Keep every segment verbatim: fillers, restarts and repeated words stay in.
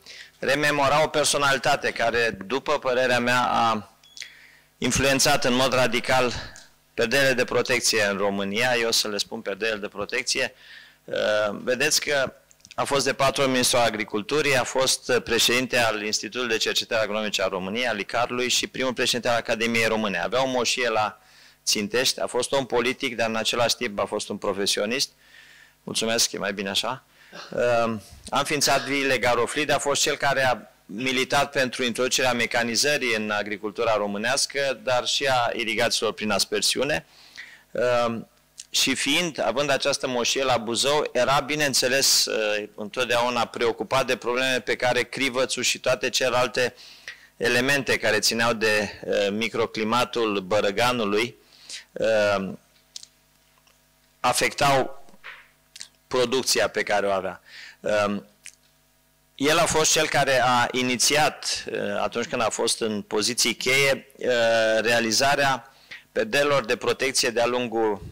rememora o personalitate care, după părerea mea, a influențat în mod radical perderile de protecție în România. Eu o să le spun perderile de protecție. Vedeți că a fost de patru ori ministru al agriculturii, a fost președinte al Institutului de Cercetări Agronomice a României, al ICAR-ului, și primul președinte al Academiei Române. Avea o moșie la Țintești, a fost om politic, dar în același timp a fost un profesionist. Mulțumesc, e mai bine așa. A înființat viile Garoflid, a fost cel care a militat pentru introducerea mecanizării în agricultura românească, dar și a irigațiilor prin aspersiune. Și fiind, având această moșie la Buzău, era, bineînțeles, întotdeauna preocupat de probleme pe care crivățul și toate celelalte elemente care țineau de microclimatul Bărăganului afectau producția pe care o avea. El a fost cel care a inițiat, atunci când a fost în poziții cheie, realizarea perderilor de protecție de-a lungul,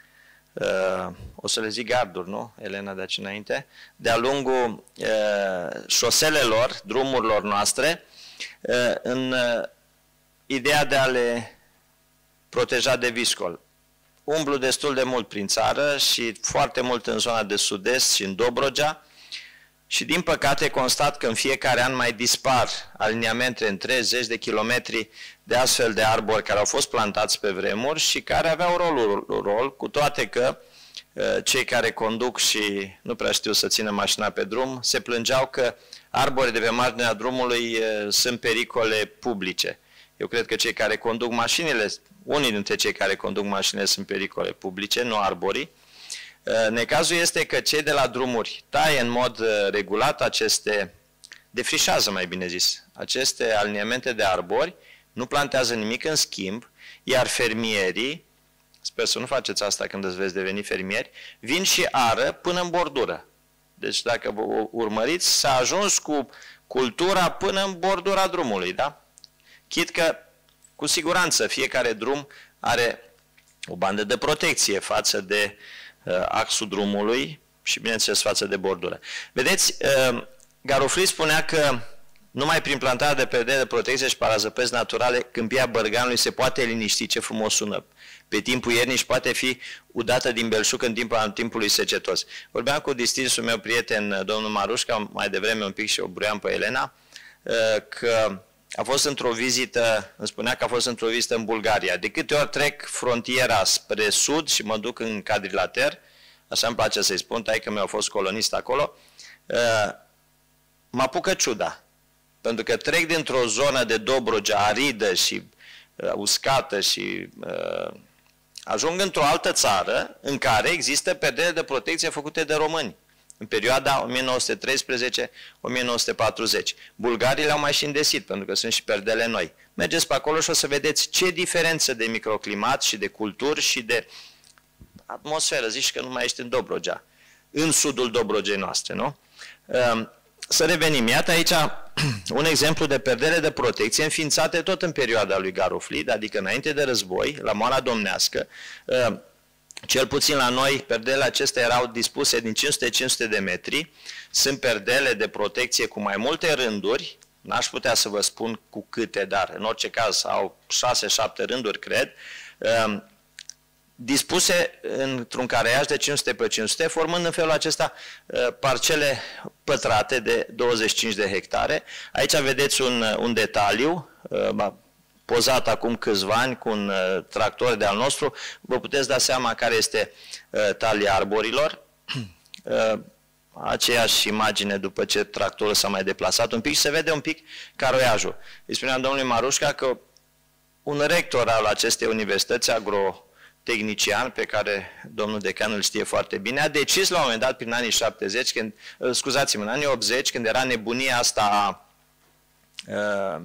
o să le zic garduri, nu, Elena, de aici înainte, de-a lungul șoselelor, drumurilor noastre, în ideea de a le proteja de viscol. Umblu destul de mult prin țară și foarte mult în zona de sud-est și în Dobrogea și, din păcate, constat că în fiecare an mai dispar aliniamente între zeci de kilometri de astfel de arbori care au fost plantați pe vremuri și care aveau rolul rol, cu toate că cei care conduc și nu prea știu să țină mașina pe drum se plângeau că arborii de pe marginea drumului sunt pericole publice. Eu cred că cei care conduc mașinile, unii dintre cei care conduc mașinile sunt pericole publice, nu arborii. Necazul este că cei de la drumuri taie în mod regulat aceste, defrișează mai bine zis, aceste aliniamente de arbori, nu plantează nimic în schimb, iar fermierii, sper să nu faceți asta când îți veți deveni fermieri, vin și ară până în bordură. Deci dacă vă urmăriți, s-a ajuns cu cultura până în bordura drumului, da? Chit că, cu siguranță, fiecare drum are o bandă de protecție față de uh, axul drumului și, bineînțeles, față de bordură. Vedeți, uh, Garoflid spunea că numai prin plantarea de perdere de protecție și parazăpezi naturale, câmpia Bărganului se poate liniști, ce frumos sună. Pe timpul iernii și poate fi udată din belșug în timpul, în timpului secetos. Vorbeam cu distinsul meu prieten, domnul Marușca, mai devreme un pic și o bruiam pe Elena, că a fost într-o vizită, îmi spunea că a fost într-o vizită în Bulgaria. De câte ori trec frontiera spre sud și mă duc în Cadrilater, așa îmi place să-i spun, taică meu a fost colonist acolo, mă apucă ciuda. Pentru că trec dintr-o zonă de Dobrogea aridă și uscată și ajung într-o altă țară în care există perdere de protecție făcute de români în perioada o mie nouă sute treisprezece - o mie nouă sute patruzeci. Bulgarii le-au mai și îndesit, pentru că sunt și perdele noi. Mergeți pe acolo și o să vedeți ce diferență de microclimat și de culturi și de atmosferă. Zici că nu mai ești în Dobrogea, în sudul Dobrogei noastre, nu? Să revenim. Iată aici un exemplu de perdere de protecție înființate tot în perioada lui Garoflid, adică înainte de război, la Moara Domnească. Cel puțin la noi, perdelele acestea erau dispuse din cinci sute - cinci sute de metri. Sunt perdele de protecție cu mai multe rânduri, n-aș putea să vă spun cu câte, dar în orice caz au șase - șapte rânduri, cred, dispuse într-un careiaj de cinci sute pe cinci sute, formând în felul acesta parcele pătrate de douăzeci și cinci de hectare. Aici vedeți un, un detaliu, pozat acum câțiva ani cu un tractor de al nostru. Vă puteți da seama care este talia arborilor. Aceeași imagine după ce tractorul s-a mai deplasat un pic și se vede un pic caroiajul. Îi spuneam domnului Marușca că un rector al acestei universități, agro tehnician, pe care domnul decan îl știe foarte bine, a decis la un moment dat, prin anii șaptezeci, când, scuzați-mă, în anii optzeci, când era nebunia asta a uh,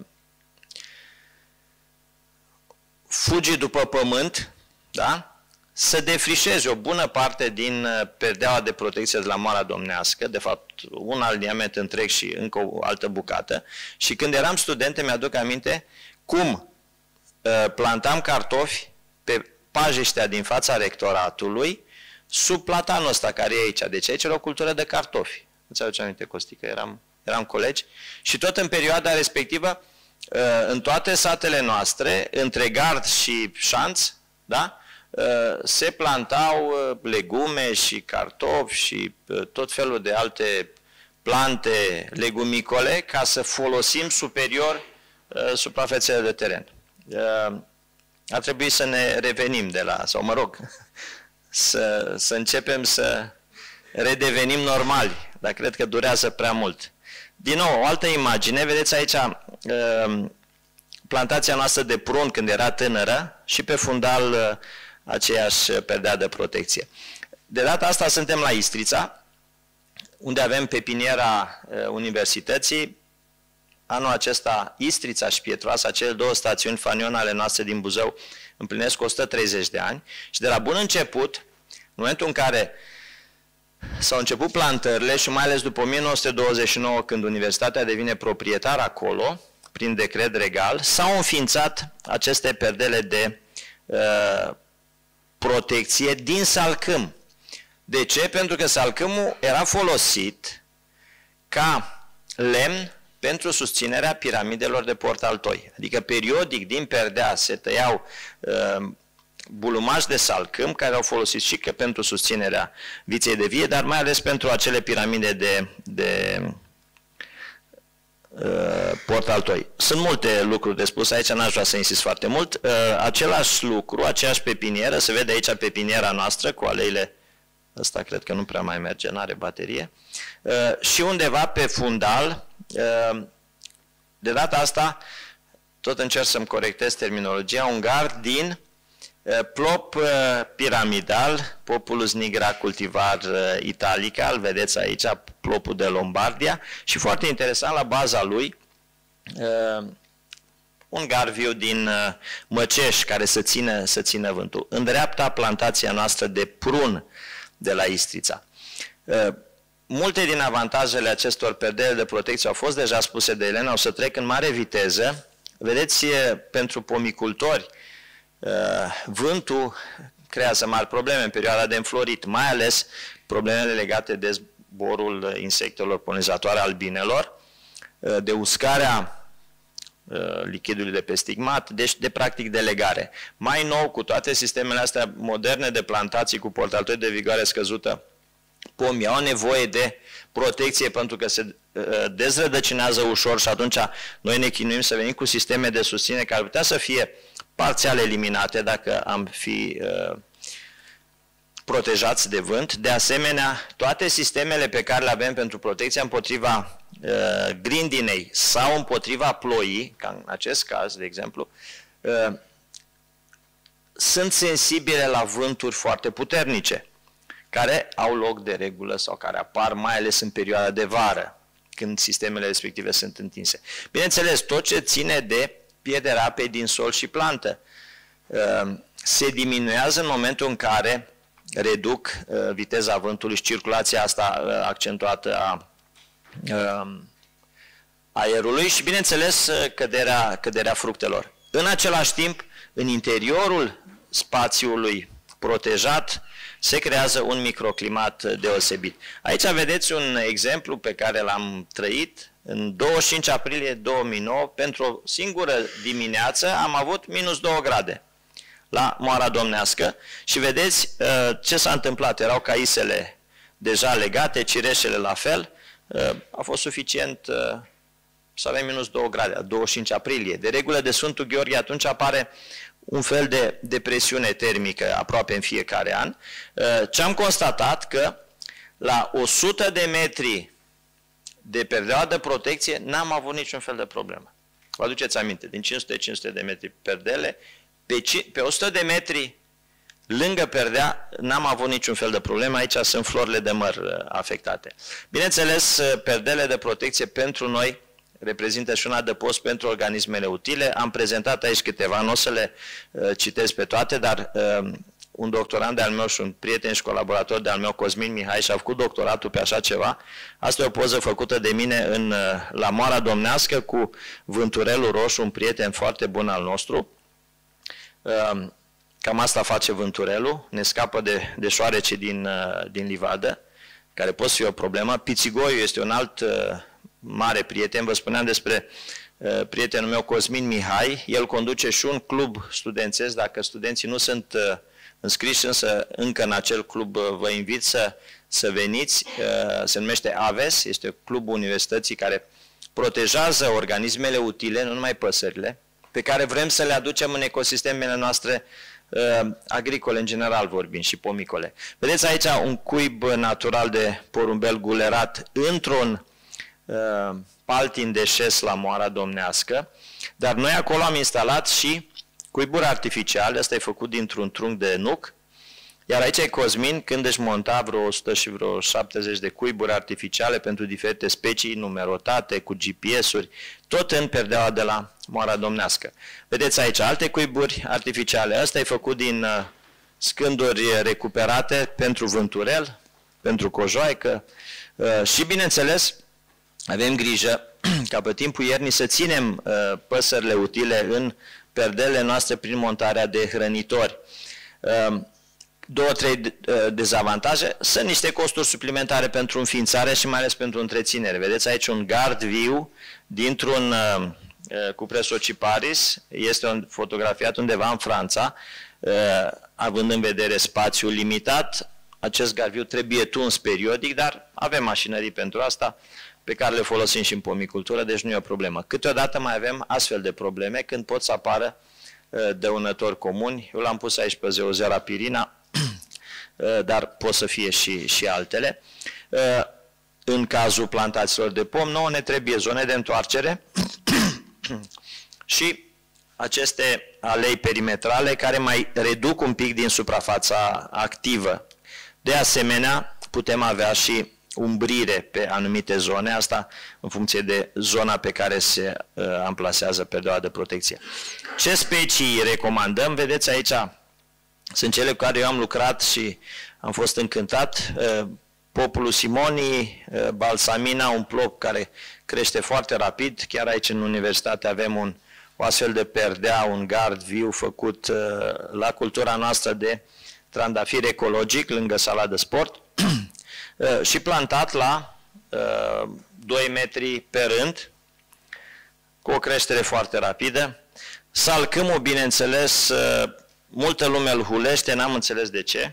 fugii după pământ, da? Să defrișeze o bună parte din perdeaua de protecție de la Moara Domnească, de fapt un aliniament întreg și încă o altă bucată. Și când eram student, mi-aduc aminte cum uh, plantam cartofi pe pajiștea din fața rectoratului, sub platanul ăsta care e aici. Deci aici era o cultură de cartofi. Îți aduce aminte, Costi, că eram, eram colegi, și tot în perioada respectivă, în toate satele noastre, între gard și șanț, da? Se plantau legume și cartofi și tot felul de alte plante legumicole ca să folosim superior suprafețele de teren. A trebuit să ne revenim de la, sau mă rog, să, să începem să redevenim normali, dar cred că durează prea mult. Din nou, o altă imagine, vedeți aici plantația noastră de prun când era tânără și pe fundal aceeași perdea de protecție. De data asta suntem la Istrița, unde avem pepiniera Universității. Anul acesta Istrița și Pietroasa, cele două stațiuni fanion ale noastre din Buzău, împlinesc o sută treizeci de ani și de la bun început, în momentul în care s-au început plantările și mai ales după o mie nouă sute douăzeci și nouă, când Universitatea devine proprietar acolo, prin decret regal, s-au înființat aceste perdele de uh, protecție din salcâm. De ce? Pentru că salcâmul era folosit ca lemn pentru susținerea piramidelor de Portaltoi. Adică periodic din perdea se tăiau uh, bulumași de salcâm care au folosit și că pentru susținerea viței de vie, dar mai ales pentru acele piramide de, de uh, Portaltoi. Sunt multe lucruri de spus aici, n-aș vrea să insist foarte mult. Uh, același lucru, aceeași pepinieră, se vede aici pepiniera noastră cu aleile. Ăsta cred că nu prea mai merge, n-are baterie. Uh, și undeva pe fundal, uh, de data asta, tot încerc să-mi corectez terminologia, un gard din uh, plop uh, piramidal, Populus nigra cultivar uh, italica, îl vedeți aici, plopul de Lombardia, și foarte interesant, la baza lui, uh, un garviu din uh, Măceș, care să țină, să țină vântul. În dreapta, plantația noastră de prun de la Istrița. Multe din avantajele acestor perdele de protecție au fost deja spuse de Elena, o să trec în mare viteză. Vedeți, pentru pomicultori, vântul creează mari probleme în perioada de înflorit, mai ales problemele legate de zborul insectelor polinizatoare albinelor, de uscarea lichidului de pe stigmat, deci de practic de legare. Mai nou, cu toate sistemele astea moderne de plantații cu portaltoi de vigoare scăzută, pomii au nevoie de protecție pentru că se dezrădăcinează ușor și atunci noi ne chinuim să venim cu sisteme de susținere care ar putea să fie parțial eliminate dacă am fi uh, protejați de vânt. De asemenea, toate sistemele pe care le avem pentru protecția împotriva uh, grindinei sau împotriva ploii, ca în acest caz, de exemplu, uh, sunt sensibile la vânturi foarte puternice, care au loc de regulă sau care apar mai ales în perioada de vară, când sistemele respective sunt întinse. Bineînțeles, tot ce ține de pierderea apei din sol și plantă uh, se diminuează în momentul în care reduc uh, viteza vântului și circulația asta uh, accentuată a uh, aerului și, bineînțeles, uh, căderea, căderea fructelor. În același timp, în interiorul spațiului protejat se creează un microclimat deosebit. Aici vedeți un exemplu pe care l-am trăit în douăzeci și cinci aprilie două mii nouă. Pentru o singură dimineață am avut minus două grade la Moara Domnească și vedeți uh, ce s-a întâmplat. Erau caisele deja legate, cireșele la fel. Uh, a fost suficient uh, să avem minus două grade, la douăzeci și cinci aprilie. De regulă de Sfântul Gheorghe atunci apare un fel de depresiune termică aproape în fiecare an. Uh, ce am constatat că la o sută de metri de perdeaua de protecție n-am avut niciun fel de problemă. Vă aduceți aminte, din cinci sute cinci sute de metri perdele, pe, pe o sută de metri lângă perdea n-am avut niciun fel de problemă. Aici sunt florile de măr afectate. Bineînțeles, perdele de protecție pentru noi reprezintă și un adăpost pentru organismele utile. Am prezentat aici câteva, nu o să le uh, citesc pe toate, dar uh, un doctorand de-al meu și un prieten și colaborator de-al meu, Cosmin Mihai, și-a făcut doctoratul pe așa ceva. Asta e o poză făcută de mine în, uh, la Moara Domnească cu vânturelul roșu, un prieten foarte bun al nostru. Uh, cam asta face vânturelul, ne scapă de, de șoarece din, uh, din livadă, care pot fi o problemă. Pițigoiul este un alt uh, mare prieten, vă spuneam despre uh, prietenul meu Cosmin Mihai, el conduce și un club studențesc, dacă studenții nu sunt uh, înscriși însă încă în acel club, uh, vă invit să, să veniți, uh, se numește AVES, este clubul universității care protejează organismele utile, nu numai păsările, pe care vrem să le aducem în ecosistemele noastre uh, agricole, în general vorbind, și pomicole. Vedeți aici un cuib natural de porumbel gulerat într-un uh, paltin de șes la Moara Domnească, dar noi acolo am instalat și cuiburi artificiale, ăsta e făcut dintr-un trunchi de nuc, iar aici e Cosmin, când își monta vreo o sută și vreo șaptezeci de cuiburi artificiale pentru diferite specii numerotate, cu G P S-uri, tot în perdeaua de la Moara Domnească. Vedeți aici alte cuiburi artificiale. Ăsta e făcut din uh, scânduri recuperate pentru vânturel, pentru cojoaică uh, și, bineînțeles, avem grijă ca pe timpul iernii să ținem uh, păsările utile în perdelele noastre prin montarea de hrănitori. Uh, Două, trei dezavantaje, sunt niște costuri suplimentare pentru înființare și mai ales pentru întreținere. Vedeți aici un gard viu dintr-un uh, cupres ociparis, este un, fotografiat undeva în Franța, uh, având în vedere spațiul limitat, acest gard viu trebuie tuns periodic, dar avem mașinării pentru asta, pe care le folosim și în pomicultură, deci nu e o problemă. Câteodată mai avem astfel de probleme când pot să apară uh, dăunători comuni. Eu l-am pus aici pe Zeozera-pirina, dar pot să fie și, și altele. În cazul plantațiilor de pom, nouă ne trebuie zone de întoarcere și aceste alei perimetrale care mai reduc un pic din suprafața activă. De asemenea, putem avea și umbrire pe anumite zone, asta în funcție de zona pe care se uh, amplasează perioada de protecție. Ce specii recomandăm? Vedeți aici, sunt cele cu care eu am lucrat și am fost încântat. Populus simoni, balsamina, un plop care crește foarte rapid. Chiar aici în universitate avem un, o astfel de perdea, un gard viu făcut la cultura noastră de trandafir ecologic, lângă sala de sport, și plantat la doi metri pe rând, cu o creștere foarte rapidă. Salcâmul, bineînțeles, multă lume îl hulește, n-am înțeles de ce.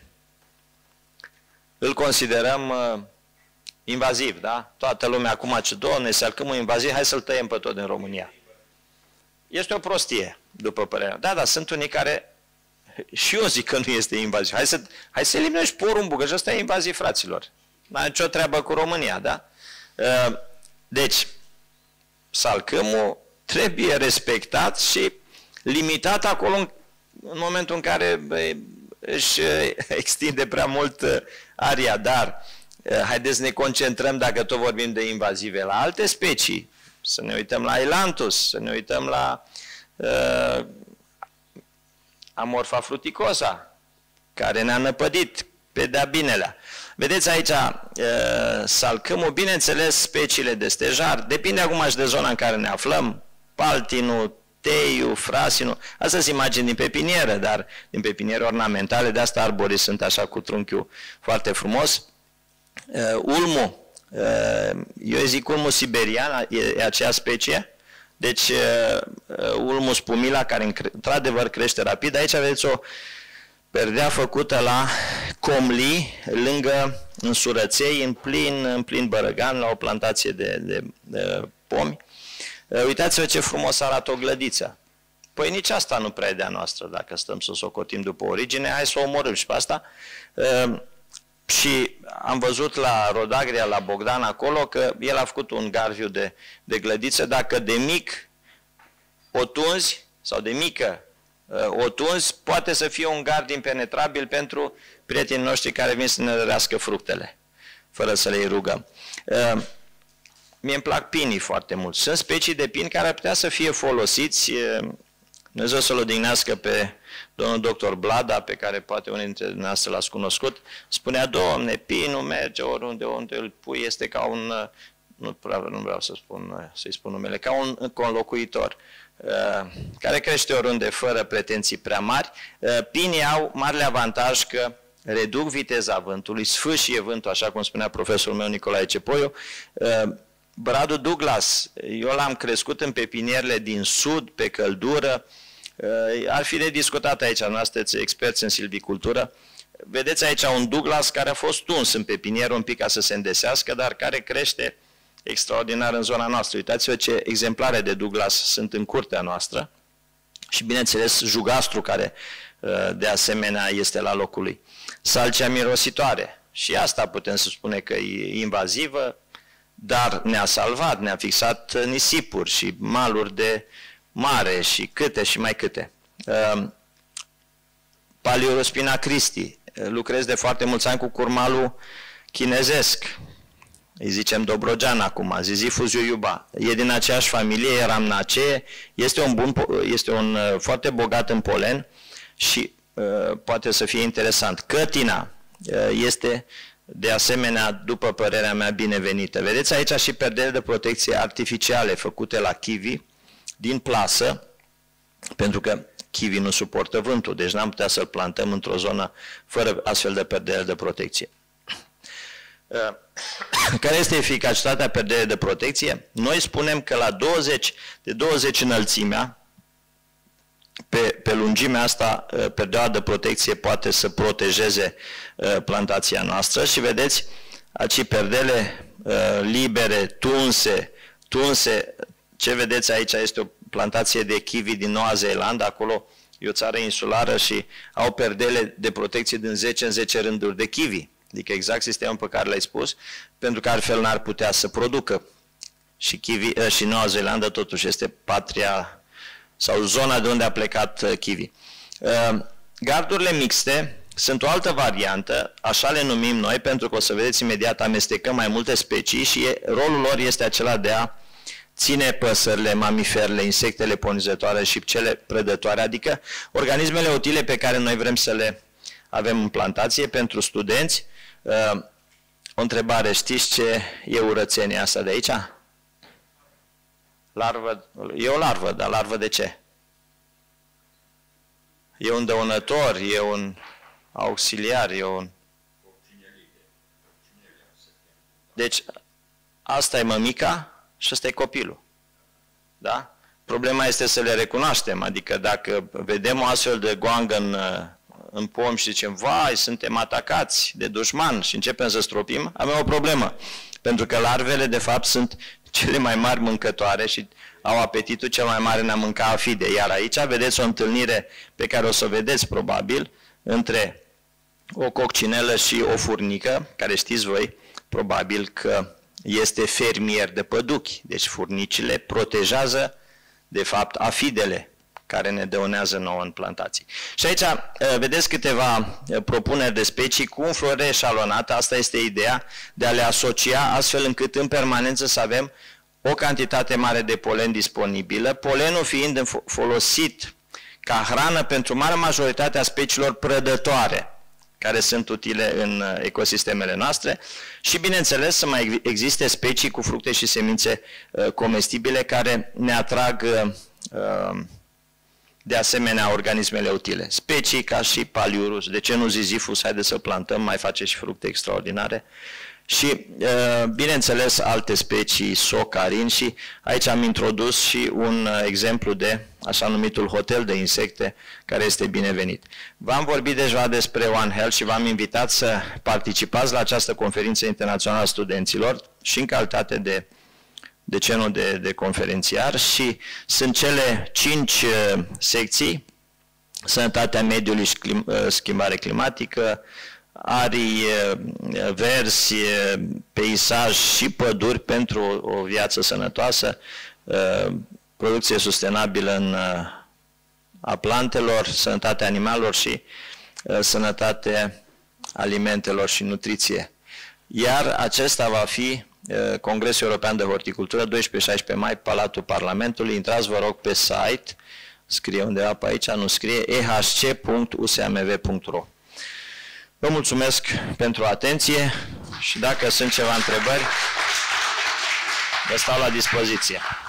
Îl considerăm uh, invaziv, da? Toată lumea acum ce, doamne, salcâmul invaziv, hai să-l tăiem pe tot în România. Este o prostie, după părerea mea. Da, dar sunt unii care, și eu zic că nu este invaziv. Hai să, hai să eliminăm și porumbul, că și ăsta e invaziv, fraților. N-are nicio treabă cu România, da? Uh, deci, salcâmul trebuie respectat și limitat acolo în în momentul în care bă, își extinde prea mult aria, dar haideți să ne concentrăm, dacă tot vorbim de invazive, la alte specii, să ne uităm la Ailanthus, să ne uităm la uh, Amorpha fruticosa, care ne-a năpădit pe de-a binelea. Vedeți aici uh, salcâmul, bineînțeles speciile de stejar, depinde acum și de zona în care ne aflăm, paltinul, teiul, frasinul, astea sunt imagini din pepinieră, dar din pepiniere ornamentale, de asta arborii sunt așa cu trunchiul foarte frumos. Uh, ulmul, uh, eu zic ulmul siberian, e, e aceea specie, deci uh, ulmus pumila, care într-adevăr crește rapid. Aici aveți o perdea făcută la Comli, lângă Însurăței, în plin, în plin Bărăgan, la o plantație de, de, de pomi. Uitați-vă ce frumos arată o glădiță. Păi nici asta nu prea e de-a noastră, dacă stăm să socotim după origine, hai să o omorâm și pe asta. Uh, și am văzut la Rodagria, la Bogdan acolo, că el a făcut un garviu de, de glădiță, dacă de mic o tunzi, sau de mică uh, o tunzi, poate să fie un gard impenetrabil pentru prietenii noștri care vin să ne rărească fructele, fără să le rugăm. Uh, Mie îmi plac pinii foarte mult. Sunt specii de pini care ar putea să fie folosiți. Dumnezeu să-l odihnească pe domnul doctor Blada, pe care poate unii dintre dumneavoastră l-ați cunoscut. Spunea, Doamne, pinul merge oriunde, unde îl pui, este ca un, nu, prea, nu vreau să spun, să-i spun numele, ca un conlocuitor, care crește oriunde fără pretenții prea mari. Pinii au marele avantaj că reduc viteza vântului, sfâșie vântul, așa cum spunea profesorul meu Nicolae Cepoiu, Bradul Douglas, eu l-am crescut în pepinierele din sud, pe căldură. Ar fi de discutat aici, noastră sunteți experți în silvicultură. Vedeți aici un Douglas care a fost tuns în pepinier un pic ca să se îndesească, dar care crește extraordinar în zona noastră. Uitați-vă ce exemplare de Douglas sunt în curtea noastră. Și bineînțeles jugastru care de asemenea este la locul lui. Salcea mirositoare. Și asta putem să spune că e invazivă, dar ne-a salvat, ne-a fixat nisipuri și maluri de mare și câte și mai câte. Paliurospina Christi. Lucrez de foarte mulți ani cu curmalul chinezesc. Îi zicem Dobrogean acum, Zizifus iuiuba. E din aceeași familie, e Rhamnaceae, este un, bun, este un uh, foarte bogat în polen și uh, poate să fie interesant. Cătina uh, este de asemenea, după părerea mea, binevenită. Vedeți aici și perdele de protecție artificiale făcute la kiwi din plasă, pentru că kiwi nu suportă vântul, deci n-am putea să-l plantăm într-o zonă fără astfel de perdele de protecție. Care este eficacitatea perdelei de protecție? Noi spunem că la douăzeci, de douăzeci înălțimea, pe, pe lungimea asta, perdeaua de protecție poate să protejeze plantația noastră și vedeți, aici perdele libere, tunse, tunse, ce vedeți aici este o plantație de kiwi din Noua Zeelandă, acolo e o țară insulară și au perdele de protecție din zece în zece rânduri de kiwi. Adică exact sistemul pe care l-ai spus, pentru că altfel n-ar putea să producă. Și, kiwi, și Noua Zeelandă totuși este patria sau zona de unde a plecat kiwi. Gardurile mixte sunt o altă variantă, așa le numim noi, pentru că o să vedeți imediat amestecăm mai multe specii și rolul lor este acela de a ține păsările, mamiferele, insectele polinizatoare și cele prădătoare, adică organismele utile pe care noi vrem să le avem în plantație. Pentru studenți, o întrebare, știți ce e urățenia asta de aici? Larvă, e o larvă, dar larvă de ce? E un dăunător, e un auxiliar, e un... Deci, asta e mămica și ăsta e copilul. Da? Problema este să le recunoaștem, adică dacă vedem o astfel de goangă în, în pom și zicem, vai, suntem atacați de dușman și începem să stropim, avem o problemă. Pentru că larvele, de fapt, sunt cele mai mari mâncătoare și au apetitul cel mai mare în a mânca afide. Iar aici vedeți o întâlnire pe care o să o vedeți probabil între o coccinelă și o furnică, care știți voi probabil că este fermier de păduchi. Deci furnicile protejează de fapt afidele care ne dăunează nouă în plantații. Și aici vedeți câteva propuneri de specii cu înflorire eșalonată. Asta este ideea de a le asocia astfel încât în permanență să avem o cantitate mare de polen disponibilă, polenul fiind folosit ca hrană pentru marea majoritate a speciilor prădătoare care sunt utile în ecosistemele noastre și, bineînțeles, să mai existe specii cu fructe și semințe comestibile care ne atrag de asemenea organismele utile. Specii ca și Paliurus, de ce nu Zizifus, haideți să plantăm, mai face și fructe extraordinare. Și, bineînțeles, alte specii, socarin, și aici am introdus și un exemplu de așa numitul hotel de insecte, care este binevenit. V-am vorbit deja despre One Health și v-am invitat să participați la această conferință internațională a studenților și în calitate de decenul de, de conferențiar și sunt cele cinci secții: sănătatea mediului și clim, schimbare climatică, arii verzi, peisaj și păduri pentru o viață sănătoasă, producție sustenabilă în, a plantelor, sănătatea animalelor și sănătatea alimentelor și nutriție. Iar acesta va fi Congresul European de Horticultură, doisprezece șaisprezece mai, Palatul Parlamentului. Intrați, vă rog, pe site, scrie undeva pe aici, nu scrie, e h c punct u s m v punct r o. Vă mulțumesc pentru atenție și dacă sunt ceva întrebări, vă stau la dispoziție.